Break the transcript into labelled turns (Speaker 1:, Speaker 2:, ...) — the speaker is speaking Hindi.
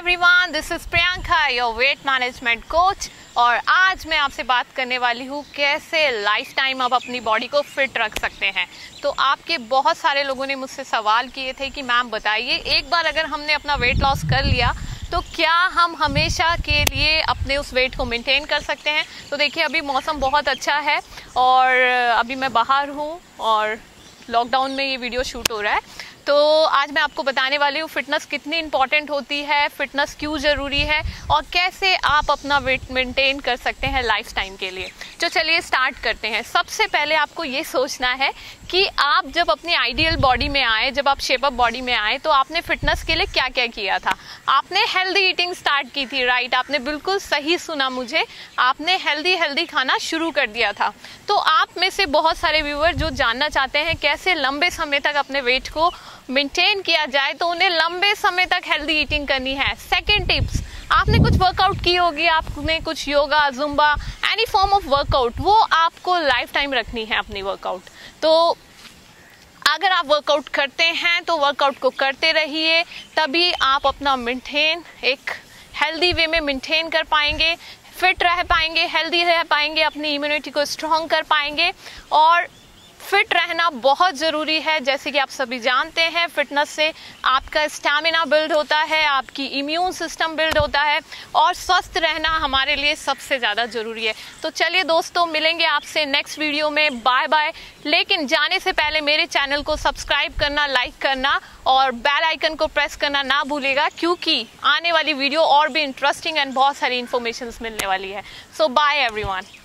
Speaker 1: Everyone, this is Priyanka, your weight management coach. और आज मैं आपसे बात करने वाली हूँ कैसे लाइफ टाइम आप अपनी बॉडी को फिट रख सकते हैं। तो आपके बहुत सारे लोगों ने मुझसे सवाल किए थे कि मैम बताइए, एक बार अगर हमने अपना वेट लॉस कर लिया तो क्या हम हमेशा के लिए अपने उस वेट को मेंटेन कर सकते हैं। तो देखिए, अभी मौसम बहुत अच्छा है और अभी मैं बाहर हूँ और लॉकडाउन में ये वीडियो शूट हो रहा है। तो आज मैं आपको बताने वाली हूँ फिटनेस कितनी इंपॉर्टेंट होती है, फिटनेस क्यों ज़रूरी है और कैसे आप अपना वेट मेंटेन कर सकते हैं लाइफ टाइम के लिए। तो चलिए स्टार्ट करते हैं। सबसे पहले आपको ये सोचना है कि आप जब अपनी आइडियल बॉडी में आए, जब आप शेप अप बॉडी में आए, तो आपने फिटनेस के लिए क्या क्या किया था। आपने हेल्दी ईटिंग स्टार्ट की थी, राइट। आपने बिल्कुल सही सुना मुझे, आपने हेल्दी खाना शुरू कर दिया था। तो आप में से बहुत सारे व्यूअर जो जानना चाहते हैं कैसे लंबे समय तक अपने वेट को मेंटेन किया जाए, तो उन्हें लंबे समय तक हेल्दी ईटिंग करनी है। सेकंड टिप्स, आपने कुछ वर्कआउट की होगी, आपने कुछ yoga, Zumba, any form of workout, वो आपको लाइफ टाइम रखनी है अपनी वर्कआउट। तो अगर आप वर्कआउट करते हैं तो वर्कआउट को करते रहिए, तभी आप अपना मेंटेन एक हेल्दी वे में मेंटेन कर पाएंगे, फिट रह पाएंगे, हेल्दी रह पाएंगे, अपनी इम्यूनिटी को स्ट्रॉन्ग कर पाएंगे। और फिट रहना बहुत ज़रूरी है। जैसे कि आप सभी जानते हैं, फिटनेस से आपका स्टैमिना बिल्ड होता है, आपकी इम्यून सिस्टम बिल्ड होता है और स्वस्थ रहना हमारे लिए सबसे ज़्यादा ज़रूरी है। तो चलिए दोस्तों, मिलेंगे आपसे नेक्स्ट वीडियो में। Bye bye. लेकिन जाने से पहले मेरे चैनल को सब्सक्राइब करना, लाइक करना और बेल आइकन को प्रेस करना ना भूलिएगा, क्योंकि आने वाली वीडियो और भी इंटरेस्टिंग एंड बहुत सारी इन्फॉर्मेशन मिलने वाली है। So bye everyone.